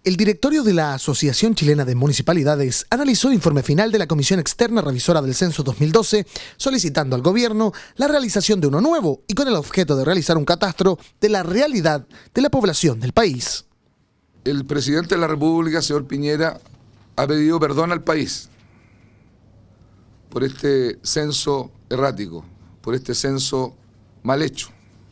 El directorio de la Asociación Chilena de Municipalidades analizó el informe final de la Comisión Externa Revisora del Censo 2012, solicitando al gobierno la realización de uno nuevo y con el objeto de realizar un catastro de la realidad de la población del país. El presidente de la República, señor Piñera, ha pedido perdón al país por este censo errático, por este censo mal hecho.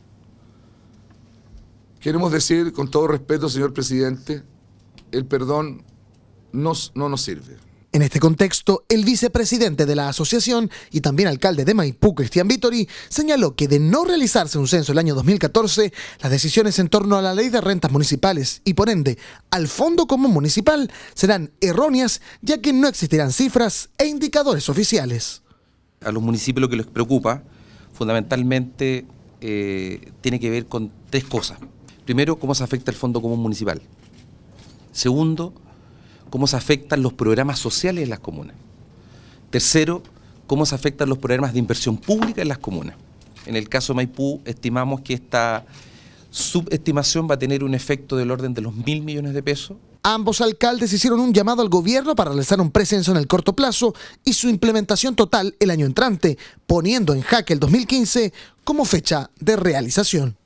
Queremos decir, con todo respeto, señor presidente, el perdón no nos sirve. En este contexto, el vicepresidente de la asociación y también alcalde de Maipú, Cristian Vittori, señaló que de no realizarse un censo el año 2014, las decisiones en torno a la ley de rentas municipales y por ende al Fondo Común Municipal serán erróneas, ya que no existirán cifras e indicadores oficiales. A los municipios lo que les preocupa fundamentalmente tiene que ver con tres cosas. Primero, cómo se afecta el Fondo Común Municipal. Segundo, cómo se afectan los programas sociales en las comunas. Tercero, cómo se afectan los programas de inversión pública en las comunas. En el caso de Maipú, estimamos que esta subestimación va a tener un efecto del orden de los 1.000 millones de pesos. Ambos alcaldes hicieron un llamado al gobierno para realizar un precenso en el corto plazo y su implementación total el año entrante, poniendo en jaque el 2015 como fecha de realización.